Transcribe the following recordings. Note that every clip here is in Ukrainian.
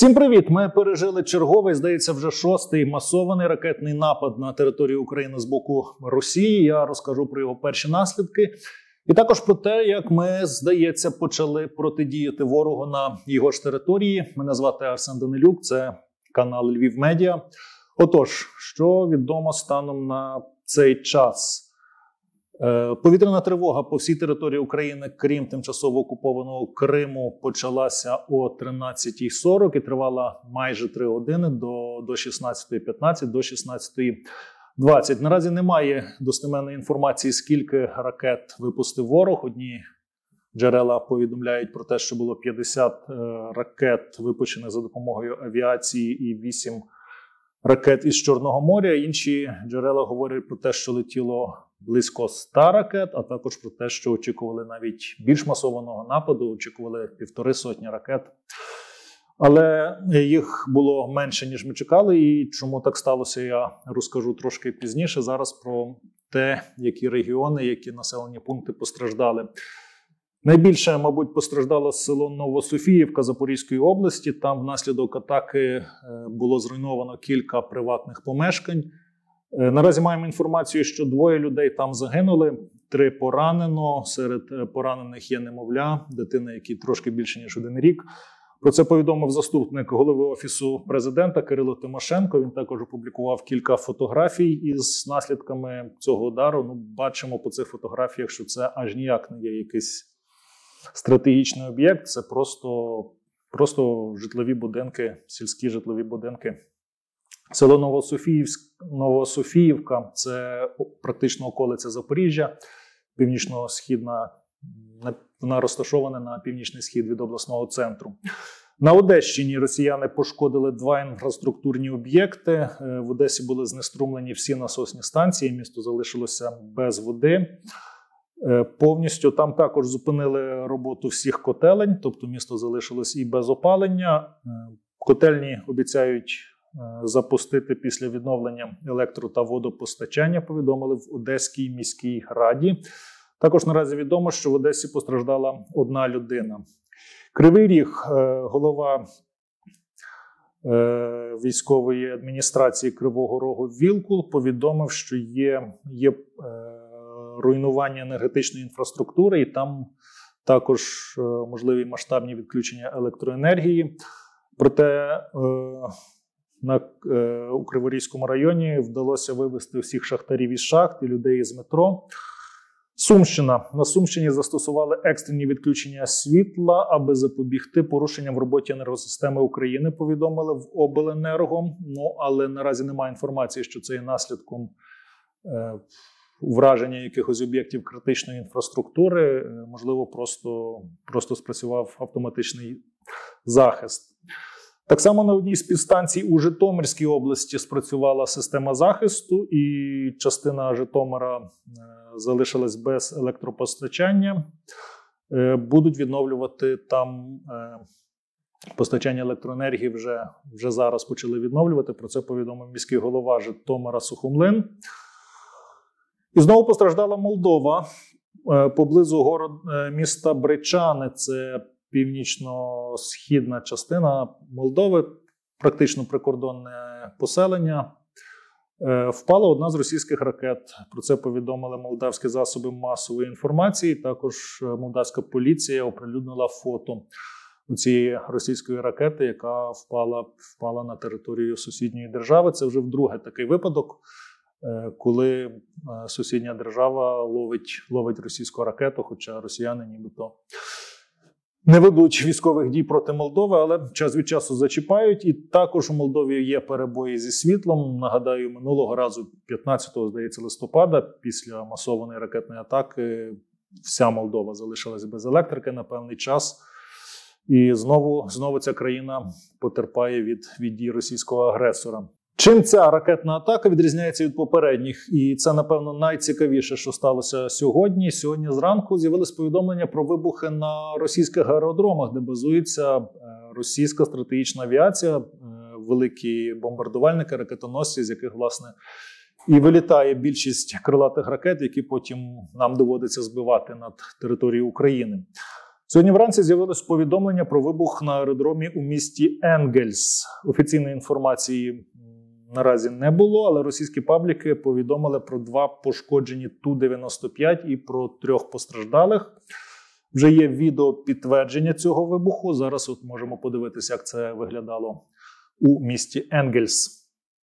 Всім привіт! Ми пережили черговий, здається, вже шостий масований ракетний напад на територію України з боку Росії. Я розкажу про його перші наслідки. І також про те, як ми, здається, почали протидіяти ворогу на його ж території. Мене звати Арсен Данилюк, це канал Львів Медіа. Отож, що відомо станом на цей час? Повітряна тривога по всій території України, крім тимчасово окупованого Криму, почалася о 13:40 і тривала майже 3 години до 16:15, до 16:20. Наразі немає достеменної інформації, скільки ракет випустив ворог. Одні джерела повідомляють про те, що було 50 ракет випущених за допомогою авіації і 8 ракет із Чорного моря. Інші джерела говорять про те, що летіло близько 100 ракет, а також про те, що очікували навіть більш масованого нападу, очікували 150 ракет. Але їх було менше, ніж ми чекали, і чому так сталося, я розкажу трошки пізніше. Зараз про те, які регіони, які населені пункти постраждали. Найбільше, мабуть, постраждало село Новософіївка Запорізької області. Там внаслідок атаки було зруйновано кілька приватних помешкань. Наразі маємо інформацію, що 2 людей там загинули, 3 поранено. Серед поранених є немовля, дитина, якій трошки більше, ніж 1 рік. Про це повідомив заступник голови Офісу президента Кирило Тимошенко. Він також опублікував кілька фотографій із наслідками цього удару. Бачимо по цих фотографіях, що це аж ніяк не є якийсь стратегічний об'єкт. Це просто житлові будинки, сільські житлові будинки. Село Новософіївка – це практично околиця Запоріжжя, північно-східна, вона розташована на північний схід від обласного центру. На Одещині росіяни пошкодили 2 інфраструктурні об'єкти. В Одесі були знеструмлені всі насосні станції, місто залишилося без води. Повністю там також зупинили роботу всіх котелень, тобто місто залишилось і без опалення. Котельні обіцяють запустити після відновлення електро- та водопостачання, повідомили в Одеській міській раді. Також наразі відомо, що в Одесі постраждала 1 людина. Кривий Ріг, голова військової адміністрації Кривого Рогу Вілкул повідомив, що є руйнування енергетичної інфраструктури, і там також можливі масштабні відключення електроенергії. Проте у Криворізькому районі вдалося вивести всіх шахтарів із шахт і людей із метро. Сумщина. На Сумщині застосували екстрені відключення світла, аби запобігти порушенням в роботі енергосистеми України, повідомили в обленерго. Але наразі немає інформації, що це є наслідком враження якихось об'єктів критичної інфраструктури. Можливо, просто спрацював автоматичний захист. Так само на одній з підстанцій у Житомирській області спрацювала система захисту, і частина Житомира залишилась без електропостачання. Будуть відновлювати там постачання електроенергії, вже зараз почали відновлювати. Про це повідомив міський голова Житомира Сухомлин. І знову постраждала Молдова. Поблизу міста Бричани, це північно-східна частина Молдови, практично прикордонне поселення. Впала 1 з російських ракет. Про це повідомили молдавські засоби масової інформації. Також молдавська поліція оприлюднила фото цієї російської ракети, яка впала на територію сусідньої держави. Це вже вдруге такий випадок, коли сусідня держава ловить російську ракету, хоча росіяни нібито не ведуть військових дій проти Молдови, але час від часу зачіпають. І також у Молдові є перебої зі світлом. Нагадаю, минулого разу, 15, здається, листопада, після масованої ракетної атаки, вся Молдова залишилась без електрики на певний час. І знову ця країна потерпає від дій російського агресора. Чим ця ракетна атака відрізняється від попередніх? І це, напевно, найцікавіше, що сталося сьогодні. Сьогодні зранку з'явились повідомлення про вибухи на російських аеродромах, де базується російська стратегічна авіація, великі бомбардувальники, ракетоносці, з яких, власне, і вилітає більшість крилатих ракет, які потім нам доводиться збивати над територією України. Сьогодні вранці з'явилось повідомлення про вибух на аеродромі у місті Енгельс. Офіційної інформації наразі не було, але російські пабліки повідомили про 2 пошкоджені Ту-95 і про 3 постраждалих. Вже є відео підтвердження цього вибуху. Зараз от можемо подивитися, як це виглядало у місті Енгельс.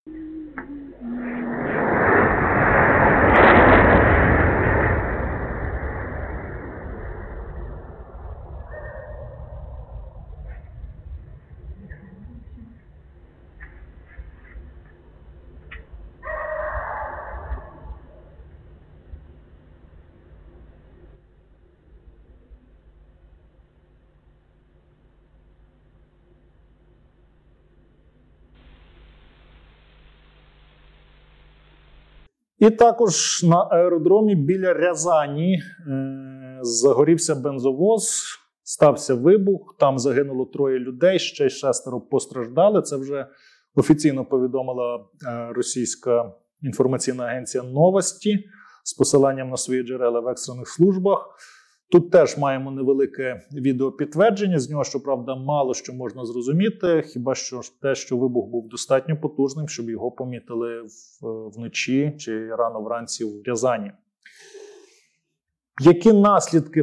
І також на аеродромі біля Рязані загорівся бензовоз, стався вибух, там загинуло 3 людей, ще 6 постраждали. Це вже офіційно повідомила російська інформаційна агенція «Новості» з посиланням на свої джерела в екстрених службах. Тут теж маємо невелике відеопідтвердження, з нього, щоправда, мало що можна зрозуміти, хіба що те, що вибух був достатньо потужним, щоб його помітили вночі чи рано вранці в Рязані. Які наслідки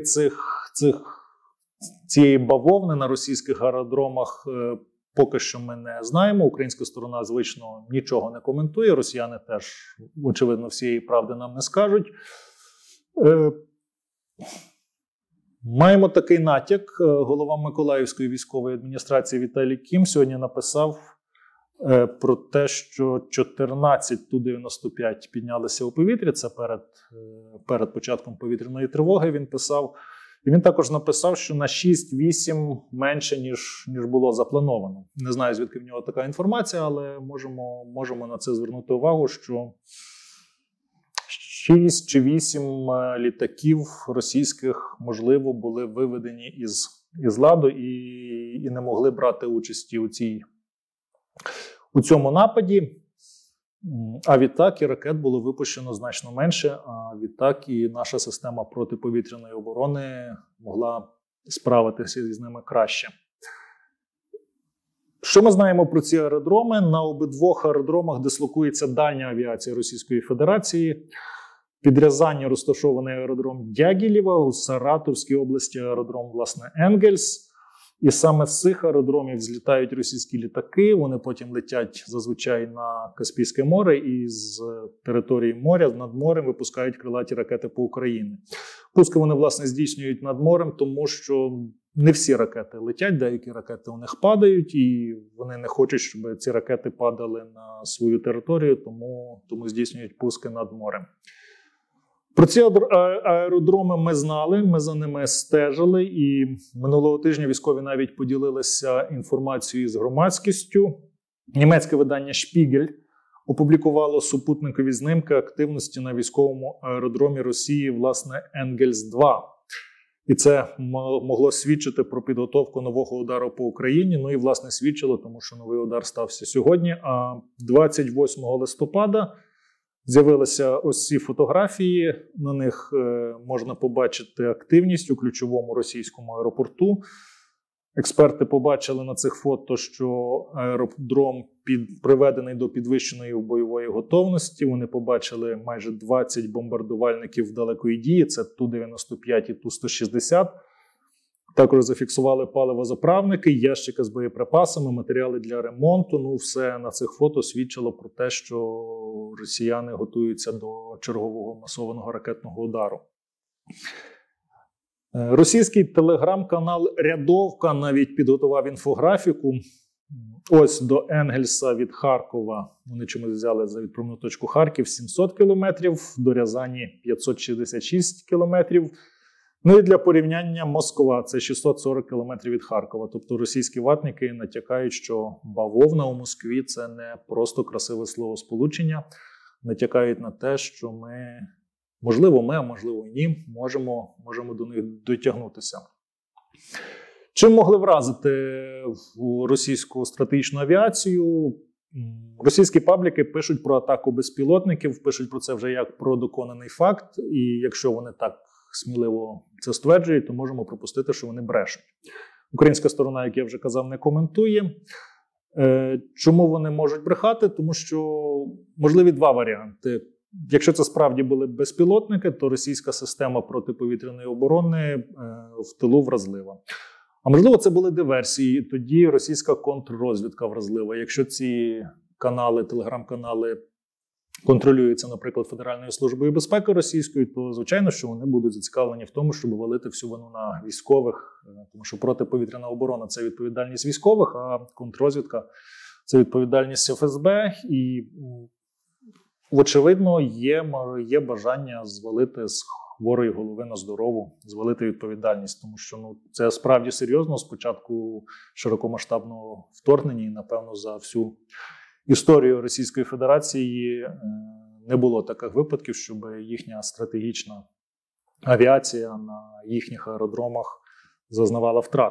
цієї бавовни на російських аеродромах, поки що ми не знаємо. Українська сторона, звично, нічого не коментує, росіяни теж, очевидно, всієї правди нам не скажуть. Маємо такий натяк. Голова Миколаївської військової адміністрації Віталій Кім сьогодні написав про те, що 14 Ту-95 піднялися у повітря. Це перед початком повітряної тривоги він писав. І він також написав, що на 6-8 менше, ніж було заплановано. Не знаю, звідки в нього така інформація, але можемо на це звернути увагу, що 6 чи 8 літаків російських, можливо, були виведені із ладу і не могли брати участі у цьому нападі. А відтак і ракет було випущено значно менше, а відтак і наша система протиповітряної оборони могла справитися з ними краще. Що ми знаємо про ці аеродроми? На обидвох аеродромах дислокується дальня авіація Російської Федерації. Під Рязанню розташований аеродром Дягілєва, у Саратовській області аеродром, власне, Енгельс. І саме з цих аеродромів злітають російські літаки, вони потім летять зазвичай на Каспійське море і з території моря, над морем випускають крилаті ракети по Україні. Пуски вони, власне, здійснюють над морем, тому що не всі ракети летять, деякі ракети у них падають, і вони не хочуть, щоб ці ракети падали на свою територію, тому здійснюють пуски над морем. Про ці аеродроми ми знали, ми за ними стежили, і минулого тижня військові навіть поділилися інформацією з громадськістю. Німецьке видання «Шпігель» опублікувало супутникові знимки активності на військовому аеродромі Росії, власне, Енгельс-2. І це могло свідчити про підготовку нового удару по Україні. Ну і, власне, свідчило, тому що новий удар стався сьогодні, а 28 листопада з'явилися ось ці фотографії, на них можна побачити активність у ключовому російському аеропорту. Експерти побачили на цих фото, що аеродром приведений до підвищеної бойової готовності. Вони побачили майже 20 бомбардувальників далекої дії, це Ту-95 і Ту-160. Також зафіксували паливозаправники, ящики з боєприпасами, матеріали для ремонту. Ну, все на цих фото свідчило про те, що росіяни готуються до чергового масованого ракетного удару. Російський телеграм-канал «Рядовка» навіть підготував інфографіку. Ось до Енгельса від Харкова, вони чомусь взяли за відправну точку Харків, 700 кілометрів, до Рязані 566 кілометрів. Ну і для порівняння Москва – це 640 кілометрів від Харкова. Тобто російські ватники натякають, що бавовна у Москві – це не просто красиве словосполучення. Натякають на те, що можливо, а можливо і ні, можемо до них дотягнутися. Чим могли вразити російську стратегічну авіацію? Російські пабліки пишуть про атаку безпілотників, пишуть про це вже як про доконаний факт. І якщо вони так сміливо це стверджують, то можемо припустити, що вони брешуть. Українська сторона, як я вже казав, не коментує. Чому вони можуть брехати? Тому що можливі два варіанти. Якщо це справді були безпілотники, то російська система протиповітряної оборони в тилу вразлива. А можливо, це були диверсії, тоді російська контррозвідка вразлива. Якщо ці канали, телеграм-канали контролюються, наприклад, Федеральною службою безпеки російською, то, звичайно, що вони будуть зацікавлені в тому, щоб валити всю вину на військових, тому що протиповітряна оборона – це відповідальність військових, а контррозвідка – це відповідальність ФСБ. І, очевидно, є бажання звалити з хворої голови на здорову, звалити відповідальність, тому що це справді серйозно. Спочатку широкомасштабного вторгнення і, напевно, за всю історію Російської Федерації не було таких випадків, щоб їхня стратегічна авіація на їхніх аеродромах зазнавала втрат.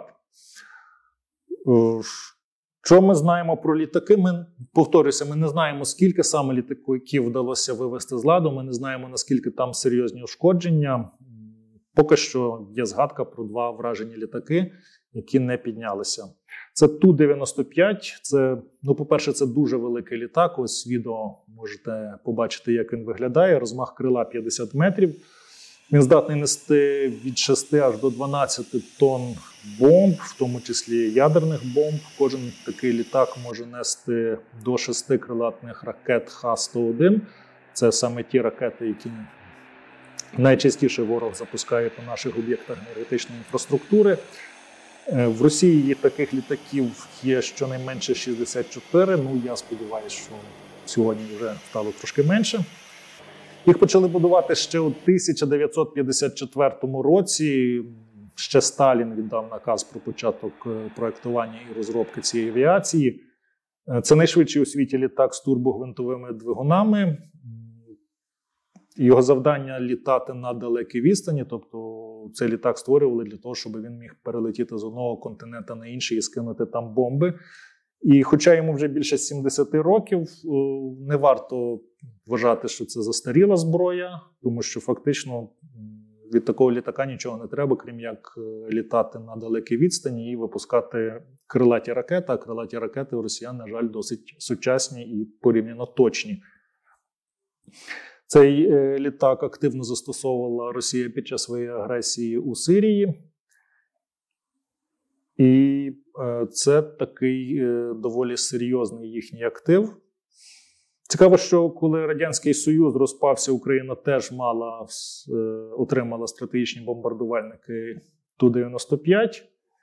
Що ми знаємо про літаки? Повторюся, ми не знаємо, скільки саме літаків вдалося вивести з ладу, ми не знаємо, наскільки там серйозні ушкодження. Поки що є згадка про 2 вражені літаки, які не піднялися. Це Ту-95, по-перше, це дуже великий літак, ось відео можете побачити, як він виглядає, розмах крила 50 метрів. Він здатний нести від 6 аж до 12 тонн бомб, в тому числі ядерних бомб. Кожен такий літак може нести до 6 крилатних ракет Х-101. Це саме ті ракети, які найчастіше ворог запускає по наших об'єктах енергетичної інфраструктури. В Росії таких літаків є щонайменше 64. Я сподіваюся, що сьогодні вже стало трошки менше. Їх почали будувати ще у 1954 році. Ще Сталін віддав наказ про початок проєктування і розробки цієї авіації. Це найшвидший у світі літак з турбогвинтовими двигунами. Його завдання – літати на далекій відстані, тобто цей літак створювали для того, щоб він міг перелетіти з одного континенту на інший і скинути там бомби. І хоча йому вже більше 70 років, не варто вважати, що це застаріла зброя, тому що фактично від такого літака нічого не треба, крім як літати на далекій відстані і випускати крилаті ракети. А крилаті ракети у росіян, на жаль, досить сучасні і порівняно точні. Цей літак активно застосовувала Росія під час своєї агресії у Сирії. І це такий доволі серйозний їхній актив. Цікаво, що коли Радянський Союз розпався, Україна теж отримала стратегічні бомбардувальники Ту-95.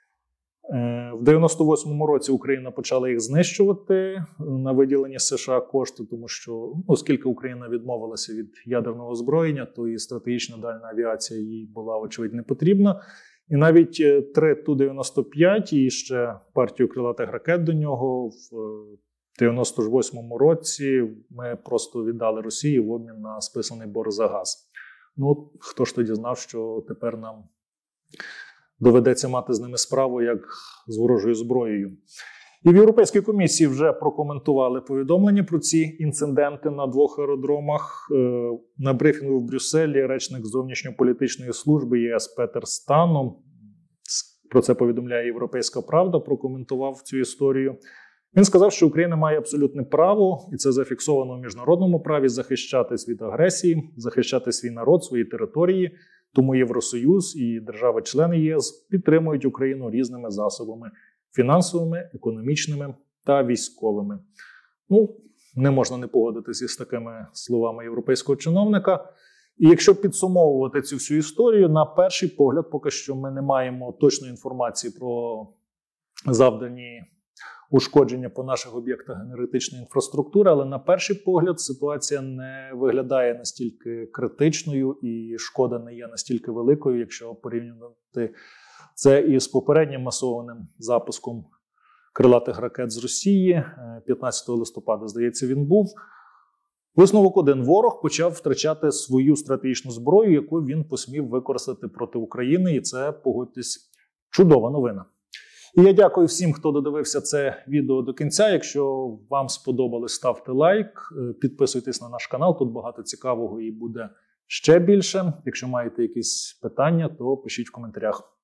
В 98-му році Україна почала їх знищувати на виділені США кошти, тому що, оскільки Україна відмовилася від ядерного озброєння, то і стратегічна дальня авіація їй була, очевидь, не потрібна. І навіть 3 Ту-95 і ще партію крилатих ракет до нього в 98-му році ми просто віддали Росії в обмін на списаний борг за газ. Хто ж тоді знав, що тепер нам доведеться мати з ними справу як з ворожою зброєю. І в Європейській комісії вже прокоментували повідомлення про ці інциденти на 2 аеродромах. На брифінгу в Брюсселі речник зовнішньополітичної служби ЄС Петер Станом, про це повідомляє «Європейська правда», прокоментував цю історію. Він сказав, що Україна має абсолютне право, і це зафіксовано в міжнародному праві, захищатись від агресії, захищати свій народ, свої території. Тому Євросоюз і держави-члени ЄС підтримують Україну різними засобами – фінансовими, економічними та військовими. Не можна не погодитися з такими словами європейського чиновника. І якщо підсумовувати цю всю історію, на перший погляд, поки що ми не маємо точної інформації про завдані ушкодження по наших об'єктах енергетичної інфраструктури, але на перший погляд ситуація не виглядає настільки критичною і шкода не є настільки великою, якщо порівнювати це із попереднім масованим запуском крилатих ракет з Росії. 15 листопада, здається, він був. Висновок один. Ворог почав втрачати свою стратегічну зброю, яку він посмів використати проти України, і це, погодьтесь, чудова новина. І я дякую всім, хто додивився це відео до кінця. Якщо вам сподобалось, ставте лайк, підписуйтесь на наш канал, тут багато цікавого і буде ще більше. Якщо маєте якісь питання, то пишіть в коментарях.